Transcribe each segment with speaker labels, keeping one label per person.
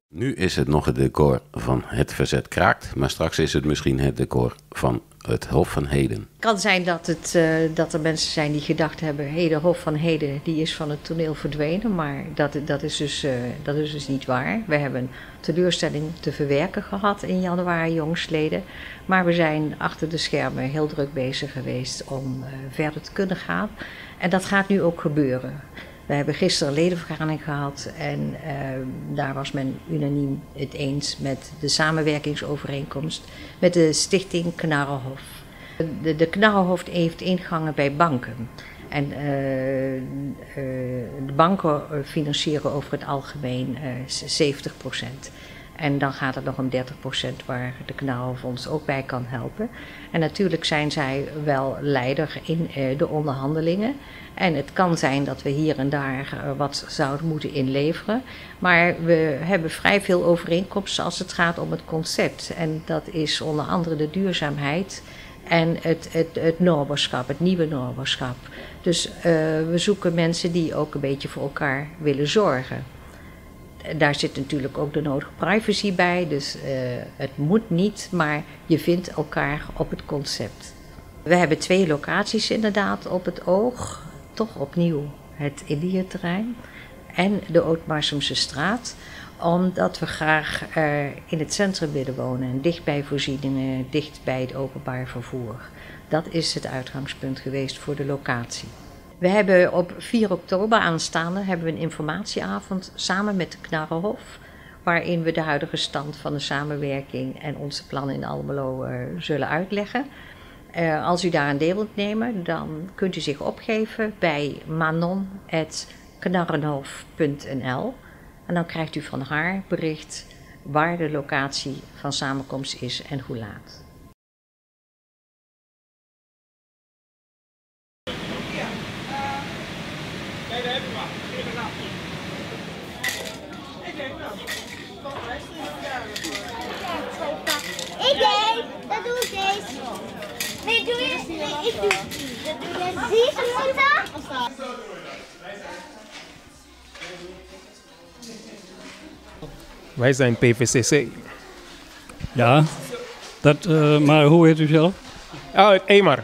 Speaker 1: Nu is het nog het decor van Het Verzet Kraakt, maar straks is het misschien het decor van het Hof van Heden.
Speaker 2: Het kan zijn dat er mensen zijn die gedacht hebben, de Hof van Heden die is van het toneel verdwenen, maar dat is dus niet waar. We hebben een teleurstelling te verwerken gehad in januari jongstleden, maar we zijn achter de schermen heel druk bezig geweest om verder te kunnen gaan en dat gaat nu ook gebeuren. We hebben gisteren een ledenvergadering gehad en daar was men unaniem het eens met de samenwerkingsovereenkomst met de stichting Knarrenhof. De Knarrenhof heeft ingangen bij banken. En de banken financieren over het algemeen 70%. En dan gaat het nog om 30% waar de Knarrenhof ons ook bij kan helpen. En natuurlijk zijn zij wel leider in de onderhandelingen. En het kan zijn dat we hier en daar wat zouden moeten inleveren. Maar we hebben vrij veel overeenkomsten als het gaat om het concept. En dat is onder andere de duurzaamheid en het noorderschap, het nieuwe noorderschap. Dus we zoeken mensen die ook een beetje voor elkaar willen zorgen. Daar zit natuurlijk ook de nodige privacy bij, dus het moet niet, maar je vindt elkaar op het concept. We hebben 2 locaties inderdaad op het oog. Toch opnieuw het Indierterrein en de Oud-Marsumse straat. Omdat we graag in het centrum willen wonen. En dicht bij voorzieningen, dicht bij het openbaar vervoer. Dat is het uitgangspunt geweest voor de locatie. We hebben op 4 oktober aanstaande hebben we een informatieavond samen met de Knarrenhof. Waarin we de huidige stand van de samenwerking en onze plannen in Almelo zullen uitleggen. Als u daar aan deel wilt nemen, dan kunt u zich opgeven bij manon@knarrenhof.nl. En dan krijgt u van haar bericht waar de locatie van samenkomst is en hoe laat.
Speaker 3: Dat doe ik eens. Nee, doe eerst. Nee, ik doe het niet. Dat doe je deze motor.
Speaker 4: Wij zijn PVCC.
Speaker 5: Ja, maar hoe heet u zelf?
Speaker 4: Oh, Emar.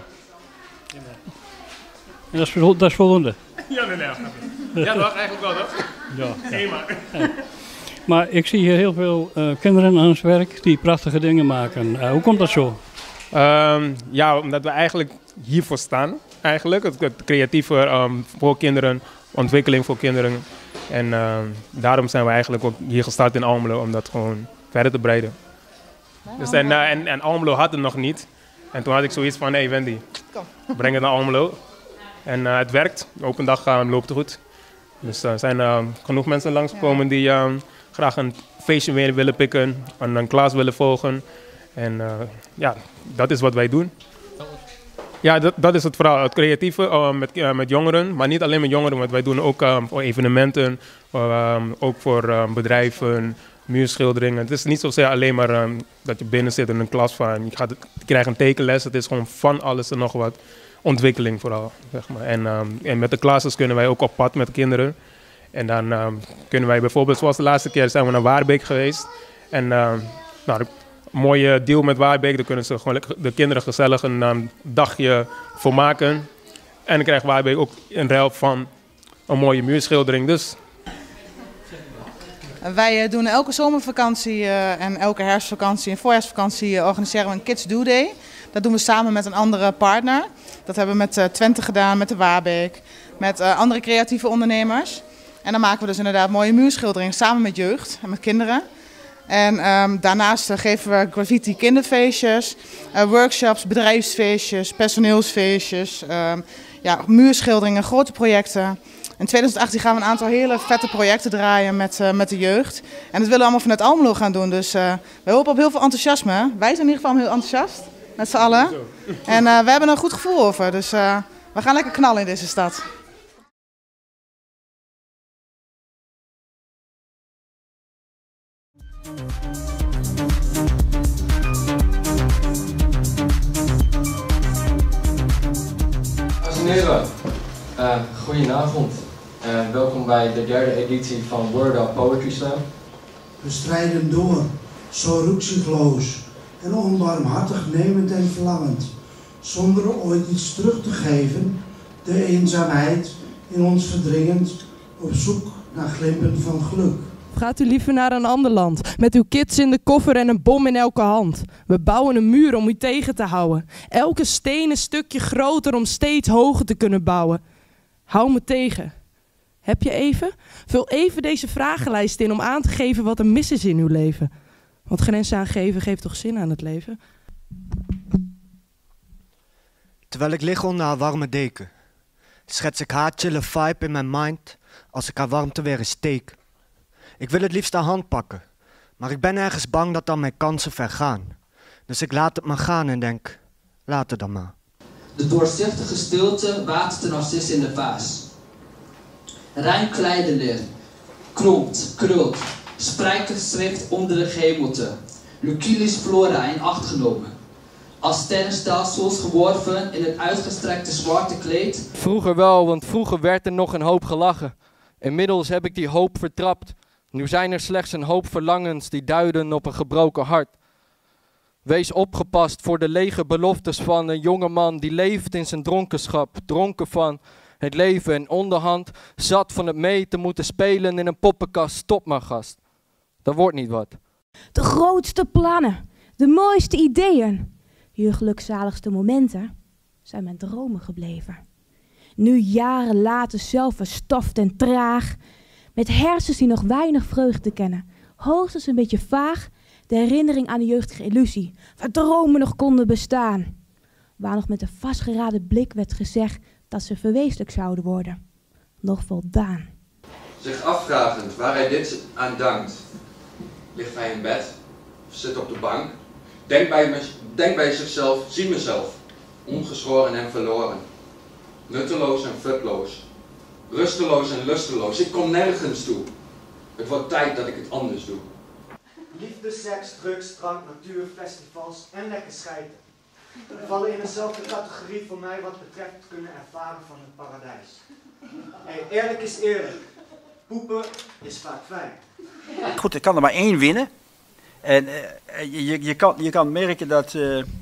Speaker 5: En dat is voldoende.
Speaker 4: Ja, nee. Ja, dat eigenlijk wel, toch?
Speaker 5: Ja.
Speaker 4: Emar.
Speaker 5: Ja. Maar ik zie hier heel veel kinderen aan het werk die prachtige dingen maken. Hoe komt dat zo?
Speaker 4: Ja, omdat we eigenlijk hiervoor staan. Eigenlijk. Het creatieve voor kinderen, ontwikkeling voor kinderen. En daarom zijn we eigenlijk ook hier gestart in Almelo om dat gewoon verder te breiden. Dus en Almelo had het nog niet. En toen had ik zoiets van, hey Wendy, breng het naar Almelo. En het werkt. De open dag loopt goed. Dus er zijn genoeg mensen langsgekomen die graag een feestje weer willen pikken. Een klas willen volgen. En ja, dat is wat wij doen. Ja, dat is het verhaal. Het creatieve met jongeren. Maar niet alleen met jongeren, want wij doen ook voor evenementen. Ook voor bedrijven, muurschilderingen. Het is niet zozeer alleen maar dat je binnen zit in een klas van. Je krijgt een tekenles. Het is gewoon van alles en nog wat. Ontwikkeling vooral, zeg maar. En met de classes kunnen wij ook op pad met kinderen. En dan kunnen wij bijvoorbeeld, zoals de laatste keer, zijn we naar Waarbeek geweest. En een mooie deal met Waarbeek, daar kunnen ze gewoon de kinderen gezellig een dagje voor maken. En dan krijgt Waarbeek ook een ruil van een mooie muurschildering. Dus.
Speaker 6: Wij doen elke zomervakantie en elke herfstvakantie en voorjaarsvakantie organiseren we een Kids Do Day. Dat doen we samen met een andere partner. Dat hebben we met Twente gedaan, met de Waarbeek, met andere creatieve ondernemers. En dan maken we dus inderdaad mooie muurschilderingen samen met jeugd en met kinderen. En daarnaast geven we graffiti kinderfeestjes, workshops, bedrijfsfeestjes, personeelsfeestjes, muurschilderingen, grote projecten. In 2018 gaan we een aantal hele vette projecten draaien met de jeugd. En dat willen we allemaal vanuit Almelo gaan doen. Dus we hopen op heel veel enthousiasme. Wij zijn in ieder geval heel enthousiast, met z'n allen. En we hebben er een goed gevoel over. Dus we gaan lekker knallen in deze stad.
Speaker 7: Dames en heren, goedenavond. Welkom bij de 3e editie van Word Up Poetry Slam.
Speaker 8: We strijden door, zo rukzichtloos en onbarmhartig nemend en verlangend, zonder ooit iets terug te geven, de eenzaamheid in ons verdringend, op zoek naar glimpen van geluk.
Speaker 9: Gaat u liever naar een ander land, met uw kids in de koffer en een bom in elke hand. We bouwen een muur om u tegen te houden. Elke steen een stukje groter om steeds hoger te kunnen bouwen. Hou me tegen. Heb je even? Vul even deze vragenlijst in om aan te geven wat er mis is in uw leven. Want grenzen aangeven geeft toch zin aan het leven?
Speaker 10: Terwijl ik lig onder haar warme deken, schets ik haar chille vibe in mijn mind als ik haar warmte weer eens steek. Ik wil het liefst haar hand pakken, maar ik ben ergens bang dat dan mijn kansen vergaan. Dus ik laat het maar gaan en denk, laat het dan maar.
Speaker 11: De doorzichtige stilte watert de narcist in de vaas. Rein kleiderleer, kromt, krult, spijkerschrift onder de gehemelte. Lucullus flora in acht genomen. Als sterrenstelsels geworven in het uitgestrekte zwarte kleed.
Speaker 12: Vroeger wel, want vroeger werd er nog een hoop gelachen. Inmiddels heb ik die hoop vertrapt. Nu zijn er slechts een hoop verlangens die duiden op een gebroken hart. Wees opgepast voor de lege beloftes van een jonge man die leeft in zijn dronkenschap. Dronken van het leven en onderhand zat van het mee te moeten spelen in een poppenkast. Stop maar, gast. Dat wordt niet wat.
Speaker 13: De grootste plannen, de mooiste ideeën, je gelukzaligste momenten zijn mijn dromen gebleven. Nu jaren later zelf verstoft en traag, met hersens die nog weinig vreugde kennen, hoogstens een beetje vaag, de herinnering aan de jeugdige illusie, waar dromen nog konden bestaan. Waar nog met een vastgeraden blik werd gezegd dat ze verwezenlijk zouden worden. Nog voldaan.
Speaker 14: Zich afvragend waar hij dit aan dankt. Ligt hij in bed? Of zit op de bank? Denk bij zichzelf, zie mezelf. Ongeschoren en verloren. Nutteloos en futloos. Rusteloos en lusteloos. Ik kom nergens toe. Het wordt tijd dat ik het anders doe.
Speaker 10: Liefde, seks, drugs, drank, natuur, festivals en lekker schijten vallen in dezelfde categorie voor mij wat betreft het kunnen ervaren van het paradijs. Hey, eerlijk is eerlijk. Poepen is vaak fijn.
Speaker 15: Goed, ik kan er maar één winnen. En je kan merken dat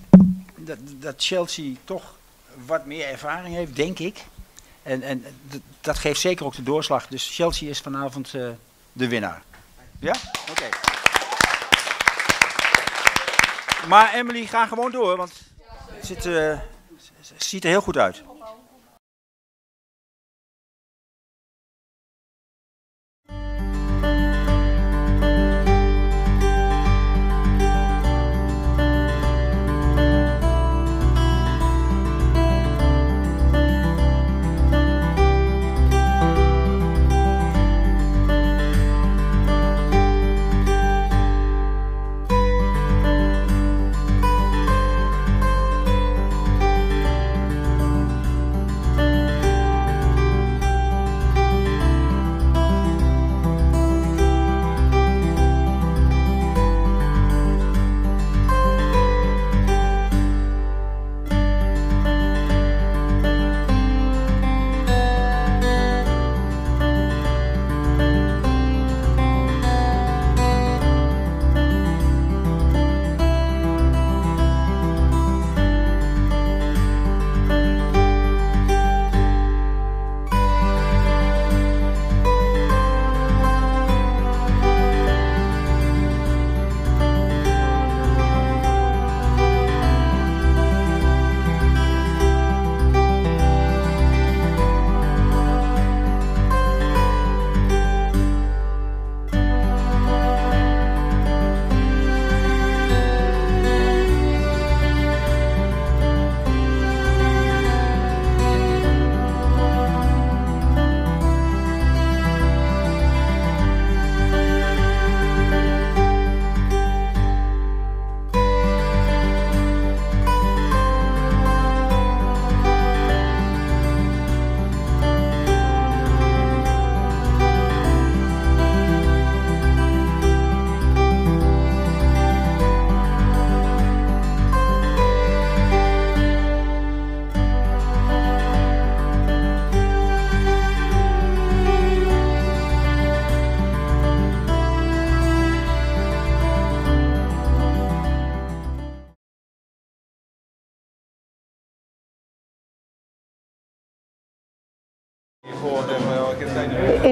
Speaker 15: Chelsea toch wat meer ervaring heeft, denk ik. En dat geeft zeker ook de doorslag. Dus Chelsea is vanavond de winnaar. Ja? Oké. Maar Emily, ga gewoon door, want het ziet er heel goed uit.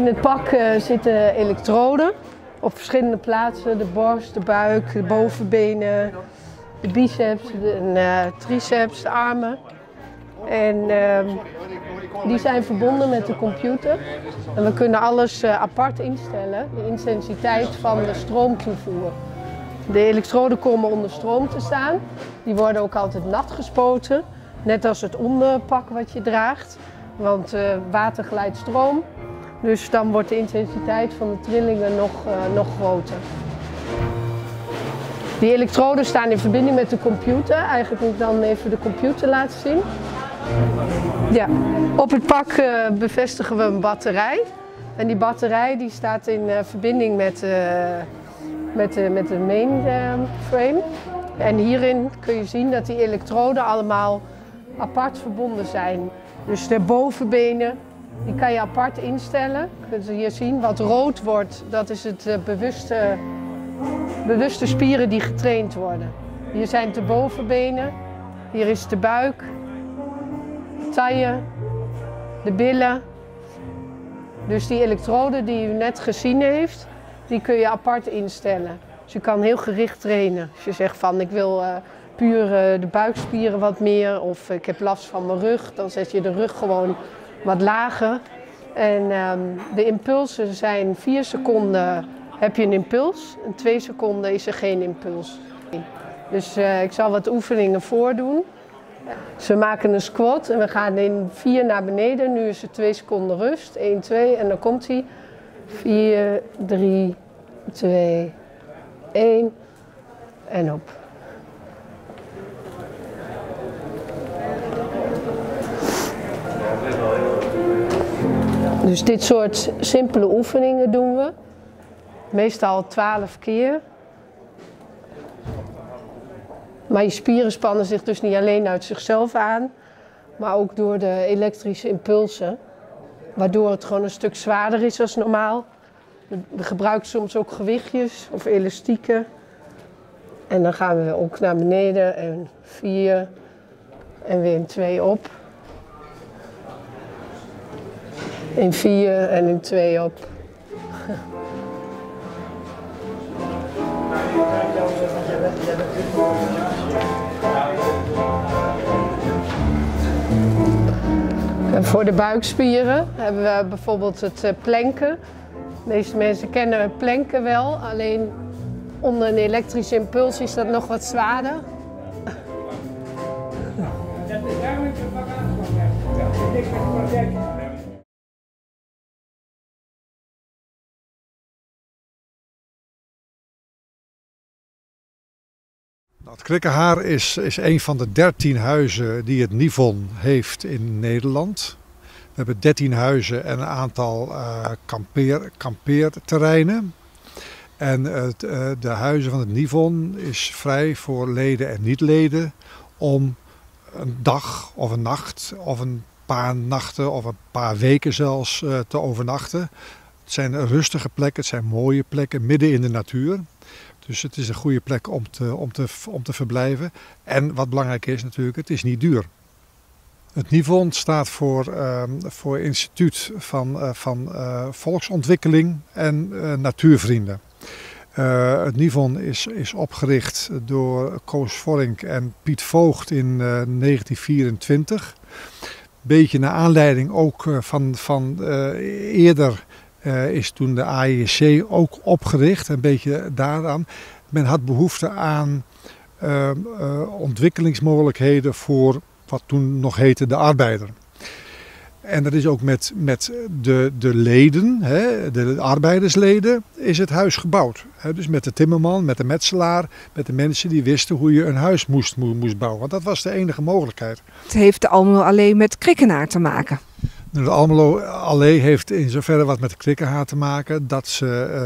Speaker 16: In het pak zitten elektroden op verschillende plaatsen. De borst, de buik, de bovenbenen, de biceps, de triceps, de armen. En die zijn verbonden met de computer. En we kunnen alles apart instellen, de intensiteit van de stroomtoevoer. De elektroden komen onder stroom te staan. Die worden ook altijd nat gespoten. Net als het onderpak wat je draagt. Want water glijdt stroom. Dus dan wordt de intensiteit van de trillingen nog groter. Die elektroden staan in verbinding met de computer. Eigenlijk moet ik dan even de computer laten zien. Ja. Op het pak bevestigen we een batterij. En die batterij die staat in verbinding met de mainframe. En hierin kun je zien dat die elektroden allemaal apart verbonden zijn. Dus de bovenbenen, die kan je apart instellen. Kun je hier zien, wat rood wordt, dat is het bewuste spieren die getraind worden. Hier zijn het de bovenbenen, hier is de buik, de taille, de billen. Dus die elektroden die u net gezien heeft, die kun je apart instellen. Dus je kan heel gericht trainen. Als je zegt van ik wil puur de buikspieren wat meer of ik heb last van mijn rug, dan zet je de rug gewoon wat lager. En de impulsen zijn 4 seconden heb je een impuls en 2 seconden is er geen impuls. Dus ik zal wat oefeningen voordoen. Dus we maken een squat en we gaan in 4 naar beneden. Nu is er 2 seconden rust. 1, 2 en dan komt hij. 4, 3, 2, 1 en op. Dus dit soort simpele oefeningen doen we. Meestal 12 keer. Maar je spieren spannen zich dus niet alleen uit zichzelf aan, maar ook door de elektrische impulsen. Waardoor het gewoon een stuk zwaarder is dan normaal. We gebruiken soms ook gewichtjes of elastieken. En dan gaan we ook naar beneden en 4 en weer in 2 op. In 4 en in 2 op. En voor de buikspieren hebben we bijvoorbeeld het planken. De meeste mensen kennen het planken wel, alleen onder een elektrische impuls is dat nog wat zwaarder.
Speaker 17: Het Krikkenhaar is een van de 13 huizen die het Nivon heeft in Nederland. We hebben 13 huizen en een aantal kampeerterreinen. En de huizen van het Nivon is vrij voor leden en niet-leden om een dag of een nacht of een paar nachten of een paar weken zelfs te overnachten. Het zijn rustige plekken, het zijn mooie plekken midden in de natuur. Dus het is een goede plek om te verblijven. En wat belangrijk is natuurlijk, het is niet duur. Het Nivon staat voor Instituut van Volksontwikkeling en Natuurvrienden. Het Nivon is opgericht door Koos Vorink en Piet Voogd in 1924. Beetje naar aanleiding ook van eerder is toen de AEC ook opgericht. Een beetje daaraan. Men had behoefte aan ontwikkelingsmogelijkheden voor wat toen nog heette de arbeider. En dat is ook met de leden, de arbeidersleden, is het huis gebouwd. Dus met de timmerman, met de metselaar, met de mensen die wisten hoe je een huis moest bouwen. Want dat was de enige mogelijkheid.
Speaker 18: Het heeft de Almelo Allee met Krikkenaar te maken?
Speaker 17: De Almelo Allee heeft in zoverre wat met de Krikkenhaar te maken dat ze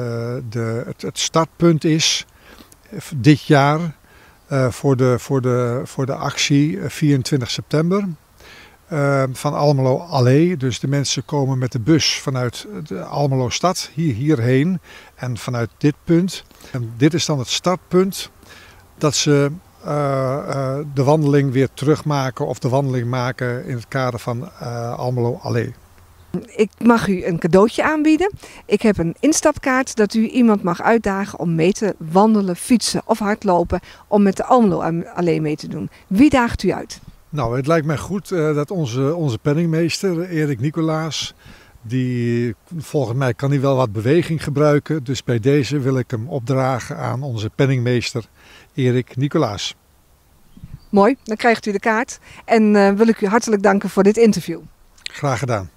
Speaker 17: het startpunt is dit jaar voor de actie 24 september. Van Almelo Allee. Dus de mensen komen met de bus vanuit de Almelo stad hierheen en vanuit dit punt. En dit is dan het startpunt dat ze de wandeling weer terugmaken of de wandeling maken in het kader van Almelo Allee.
Speaker 18: Ik mag u een cadeautje aanbieden. Ik heb een instapkaart dat u iemand mag uitdagen om mee te wandelen, fietsen of hardlopen. Om met de Almelo Allee mee te doen. Wie daagt u uit?
Speaker 17: Nou, het lijkt mij goed dat onze penningmeester, Erik Nicolaas, die volgens mij kan hij wel wat beweging gebruiken. Dus bij deze wil ik hem opdragen aan onze penningmeester Erik Nicolaas.
Speaker 18: Mooi, dan krijgt u de kaart. En wil ik u hartelijk danken voor dit interview.
Speaker 17: Graag gedaan.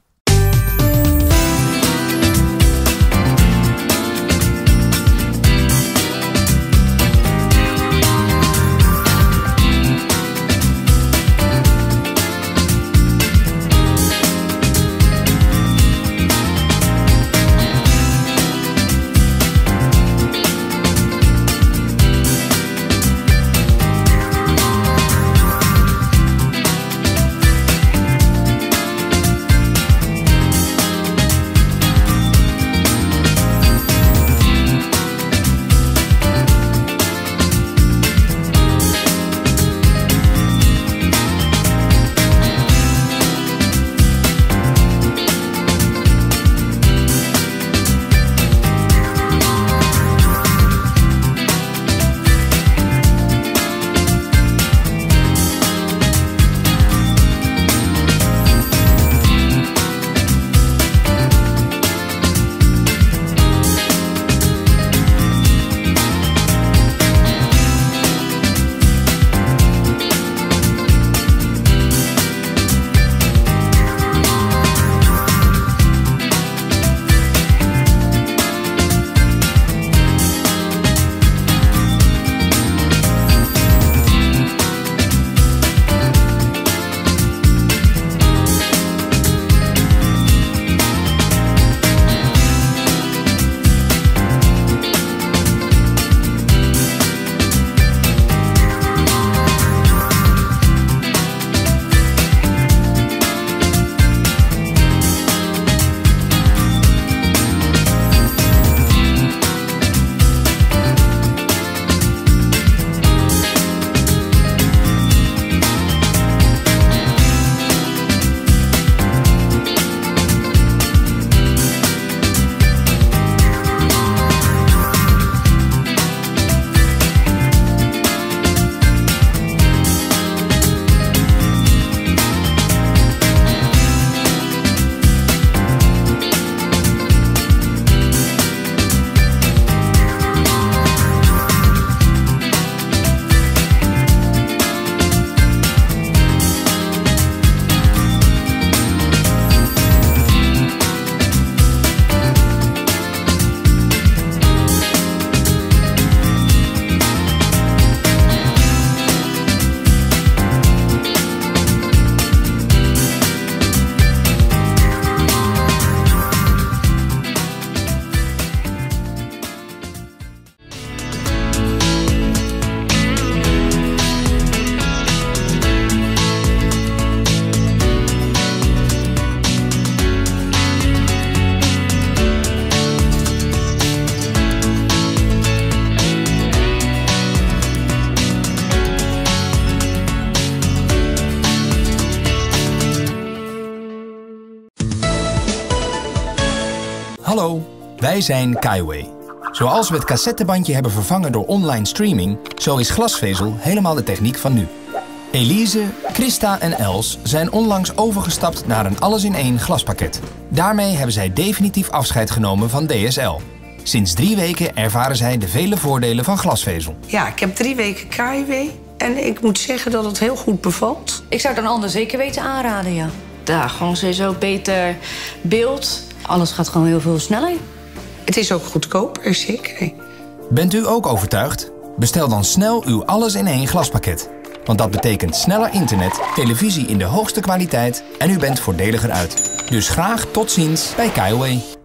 Speaker 19: Hallo, wij zijn Kaiway. Zoals we het cassettebandje hebben vervangen door online streaming, zo is glasvezel helemaal de techniek van nu. Elise, Christa en Els zijn onlangs overgestapt naar een alles-in-één glaspakket. Daarmee hebben zij definitief afscheid genomen van DSL. Sinds 3 weken ervaren zij de vele voordelen van glasvezel.
Speaker 20: Ja, ik heb 3 weken Kaiway en ik moet zeggen dat het heel goed bevalt.
Speaker 21: Ik zou het een ander zeker weten aanraden, ja. Ja, gewoon sowieso beter beeld. Alles gaat gewoon heel veel sneller.
Speaker 20: Het is ook goedkoper, zeker.
Speaker 19: Bent u ook overtuigd? Bestel dan snel uw alles-in-één glaspakket. Want dat betekent sneller internet, televisie in de hoogste kwaliteit en u bent voordeliger uit. Dus graag tot ziens bij Kaiway.